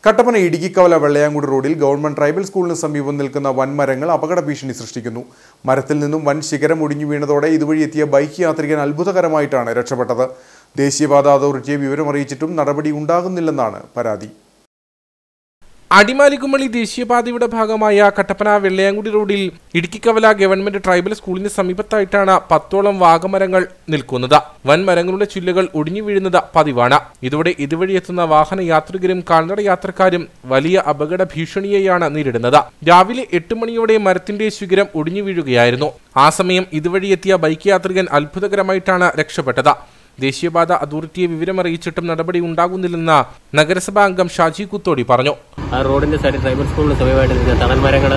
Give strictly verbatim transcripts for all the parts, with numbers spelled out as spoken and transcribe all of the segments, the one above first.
കട്ടപ്പന ഇടുക്കിക്കവല വെള്ളയാങ്കുടി റോഡിൽ government tribal സ്കൂളിന് സമീപം നിൽക്കുന്ന വൻമരങ്ങൾ അപകട ഭീഷണി സൃഷ്ടിക്കുന്നു. മരത്തിൽ നിന്നും വൻ ശിഖരം ഒടിഞ്ഞു വീണതോടെ ഇതുവഴി എത്തിയ ബൈക്ക് യാത്രികൻ അത്ഭുതകരമായിട്ടാണ് രക്ഷപ്പെട്ടത്. ദേശീയപാത അതോറിറ്റിയെ വിവരമറിയിച്ചിട്ടും നടപടി ഉണ്ടാകുന്നില്ലെന്നാണ് പരാതി. അടിമാലിക്കുമള്ളി ദേശീയപാതയുടെ ഭാഗമായ കട്ടപ്പന വെള്ളയാങ്കുടി റോഡിൽ ഇടുക്കിക്കവല ഗവൺമെന്റ് ട്രൈബൽ സ്കൂളിന് സമീപത്തായിട്ടാണ് പത്തോളം വാഗമരങ്ങൾ നിൽക്കുന്നത്. വൻമരങ്ങളുടെ ചില്ലുകൾ ഒടിഞ്ഞു വീഴുന്നത് പതിവാണ്. ഇതോടെ ഇതുവഴി എത്തുന്ന വാഹന യാത്രികരും കാൽനട യാത്രക്കാരും വലിയ അപകട ഭീഷണിയെയാണ് നേരിടുന്നത്. രാവിലെ എട്ട് മണിയോടെ മരത്തിന്റെ ശിഖരം ഒടിഞ്ഞു വീഴുകയായിരുന്നു. ആ സമയം ഇതുവഴി എത്തിയ ബൈക്ക് യാത്രികൻ അത്ഭുതകരമായിട്ടാണ് രക്ഷപ്പെട്ടത്. ദേശീയപാത അതോറിറ്റിയെ വിവരമറിയിച്ചിട്ടും നടപടി ഉണ്ടാകുന്നില്ലെന്ന് നഗരസഭാ അംഗം ഷാജി കുത്തോടി പറഞ്ഞു. ആ റോഡിന്റെ സൈഡിൽ ട്രൈബൽ സ്കൂളിന് സമീപമായിട്ട് നിൽക്കുന്ന തണൽ മരങ്ങൾ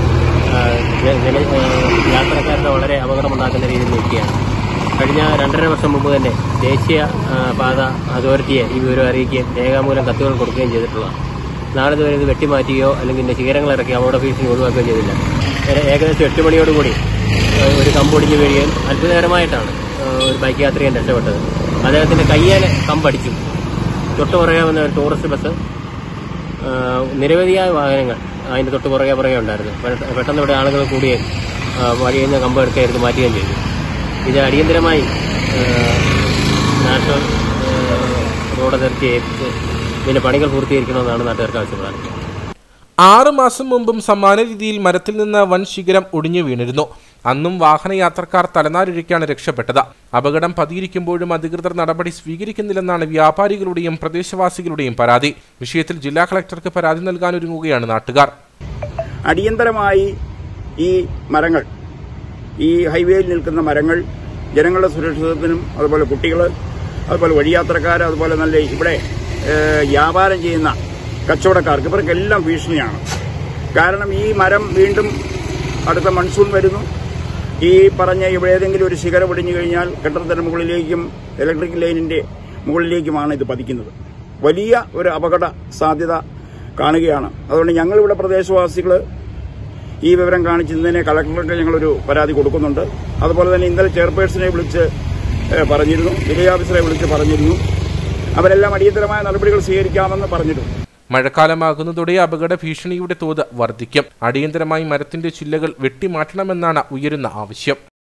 യാത്രക്കാരുടെ വളരെ അപകടമുണ്ടാക്കുന്ന രീതിയിൽ നിൽക്കുകയാണ്. കഴിഞ്ഞ രണ്ടര വർഷം മുമ്പ് തന്നെ ദേശീയ പാത അതോറിറ്റിയെ ഈ വിവരം അറിയിക്കുകയും രേഖാമൂലം കത്തുകൾ കൊടുക്കുകയും ചെയ്തിട്ടുള്ളതാണ്. നാളിതുവരെ ഇത് വെട്ടിമാറ്റുകയോ അല്ലെങ്കിൽ ഇതിന്റെ ശിഖരങ്ങൾ ഇറക്കി അപകട ഭീഷണി ഒഴിവാക്കുകയോ ചെയ്തില്ല. ഏകദേശം എട്ട് മണിയോടുകൂടി ഒരു കമ്പൊടിഞ്ഞു വീഴുകയും അത്ഭുതകരമായിട്ടാണ് ഒരു ബൈക്ക് യാത്രികൻ രക്ഷപ്പെട്ടത്. അദ്ദേഹത്തിന്റെ കയ്യേലെ കമ്പടിച്ചു. തൊട്ടു പുറകെ വന്ന ഒരു ടൂറിസ്റ്റ് ബസ്, നിരവധിയായ വാഹനങ്ങൾ അതിന്റെ തൊട്ടു പുറകെ പുറകെ ഉണ്ടായിരുന്നു. പെട്ടെന്ന് ഇവിടെ ആളുകൾ കൂടുകയും വഴിയിൽ നിന്ന് കമ്പ് എടുക്കുകയായിരുന്നു മാറ്റുകയും ചെയ്തു. ഇത് അടിയന്തരമായി നാഷണൽ റോഡ് അതോറിറ്റിയെ ഇതിന്റെ പണികൾ പൂർത്തീകരിക്കണമെന്നാണ് നാട്ടുകാർക്ക് ആവശ്യപ്പെടുന്നത്. ആറ് മാസം മുമ്പും സമാന രീതിയിൽ മരത്തിൽ നിന്ന് വൻ ശിഖരം ഒടിഞ്ഞു വീണിരുന്നു. അന്നും വാഹനയാത്രക്കാർ തലനാരിഴയ്ക്കാണ് രക്ഷപ്പെട്ടത്. അപകടം പതിയിരിക്കുമ്പോഴും അധികൃതർ നടപടി സ്വീകരിക്കുന്നില്ലെന്നാണ് വ്യാപാരികളുടെയും പ്രദേശവാസികളുടെയും പരാതി. വിഷയത്തിൽ ജില്ലാ കളക്ടർക്ക് പരാതി നൽകാനൊരുങ്ങുകയാണ് നാട്ടുകാർ. അടിയന്തരമായി ഈ മരങ്ങൾ, ഈ ഹൈവേയിൽ നിൽക്കുന്ന മരങ്ങൾ ജനങ്ങളുടെ സുരക്ഷിതത്വത്തിനും അതുപോലെ കുട്ടികൾ, അതുപോലെ വഴിയാത്രക്കാർ, അതുപോലെ നല്ല ഇവിടെ വ്യാപാരം ചെയ്യുന്ന കച്ചവടക്കാർക്ക് ഇവർക്കെല്ലാം ഭീഷണിയാണ്. കാരണം ഈ മരം വീണ്ടും അടുത്ത മൺസൂൺ വരുന്നു. ഈ പറഞ്ഞ ഇവിടെ ഏതെങ്കിലും ഒരു ശിഖരം ഒടിഞ്ഞു കഴിഞ്ഞാൽ കെട്ടിടത്തിന്റെ മുകളിലേക്കും ഇലക്ട്രിക് ലൈനിന്റെ മുകളിലേക്കുമാണ് ഇത് പതിക്കുന്നത്. വലിയ ഒരു അപകട സാധ്യത കാണുകയാണ്. അതുകൊണ്ട് ഞങ്ങളിവിടെ പ്രദേശവാസികൾ ഈ വിവരം കാണിച്ചതിനെ കളക്ടർക്ക് ഞങ്ങളൊരു പരാതി കൊടുക്കുന്നുണ്ട്. അതുപോലെ തന്നെ ഇന്നലെ ചെയർപേഴ്സണെ വിളിച്ച് പറഞ്ഞിരുന്നു, വില്ലേജ് ഓഫീസറെ വിളിച്ച് പറഞ്ഞിരുന്നു. അവരെല്ലാം അടിയന്തരമായ നടപടികൾ സ്വീകരിക്കാമെന്ന് പറഞ്ഞിരുന്നു. മഴക്കാലമാകുന്നതോടെ അപകട ഭീഷണിയുടെ തോത് വർദ്ധിക്കും. അടിയന്തരമായി മരത്തിന്റെ ചില്ലകൾ വെട്ടിമാറ്റണമെന്നാണ് ഉയരുന്ന ആവശ്യം.